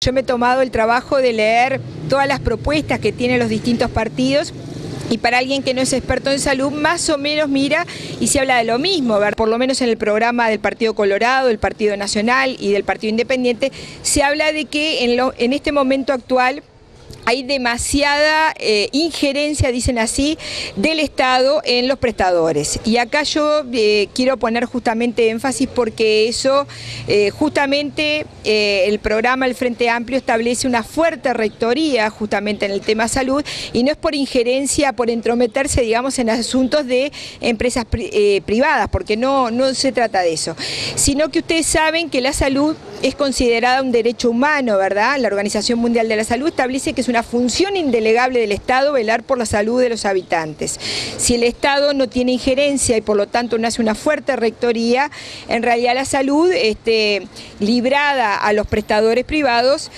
yo me he tomado el trabajo de leer todas las propuestas que tienen los distintos partidos. Y para alguien que no es experto en salud, más o menos mira y se habla de lo mismo, ¿verdad? Por lo menos en el programa del Partido Colorado, del Partido Nacional y del Partido Independiente, se habla de que en este momento actual hay demasiada injerencia, dicen así, del Estado en los prestadores. Y acá yo quiero poner justamente énfasis porque eso, justamente el programa del Frente Amplio establece una fuerte rectoría justamente en el tema salud y no es por injerencia, por entrometerse, digamos, en asuntos de empresas privadas, porque no se trata de eso, sino que ustedes saben que la salud es considerada un derecho humano, ¿verdad? La Organización Mundial de la Salud establece que es una función indelegable del Estado velar por la salud de los habitantes. Si el Estado no tiene injerencia y por lo tanto no hace una fuerte rectoría, en realidad la salud librada a los prestadores privados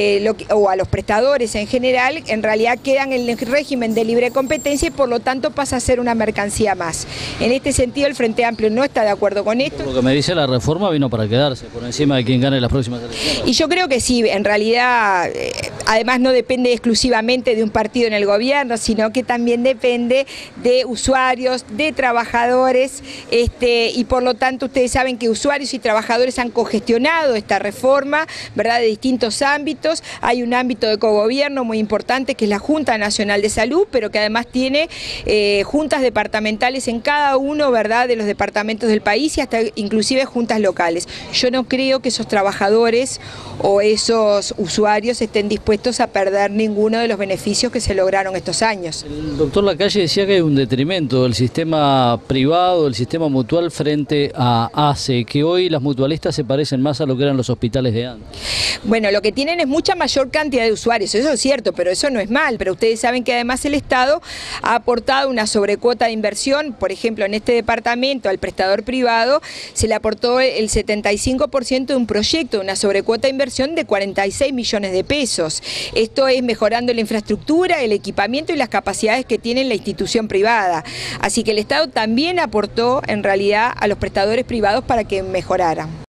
o a los prestadores en general, en realidad quedan en el régimen de libre competencia y por lo tanto pasa a ser una mercancía más. En este sentido el Frente Amplio no está de acuerdo con esto. Lo que me dice la reforma vino para quedarse, por encima de quien gane las próximas elecciones. Y yo creo que sí, en realidad, además no depende exclusivamente de un partido en el gobierno, sino que también depende de usuarios, de trabajadores, y por lo tanto ustedes saben que usuarios y trabajadores han cogestionado esta reforma, ¿verdad?, de distintos ámbitos. Hay un ámbito de cogobierno muy importante que es la Junta Nacional de Salud, pero que además tiene juntas departamentales en cada uno, ¿verdad?, de los departamentos del país y hasta inclusive juntas locales. Yo no creo que esos trabajadores o esos usuarios estén dispuestos a perder ninguno de los beneficios que se lograron estos años. El doctor Lacalle decía que hay un detrimento del sistema privado, del sistema mutual frente a ACE, que hoy las mutualistas se parecen más a lo que eran los hospitales de antes. Bueno, lo que tienen es mucha mayor cantidad de usuarios, eso es cierto, pero eso no es mal, pero ustedes saben que además el Estado ha aportado una sobrecuota de inversión, por ejemplo en este departamento al prestador privado se le aportó el 75% de un proyecto, una sobrecuota de inversión de 46 millones de pesos. Esto es mejorando la infraestructura, el equipamiento y las capacidades que tiene la institución privada. Así que el Estado también aportó en realidad a los prestadores privados para que mejoraran.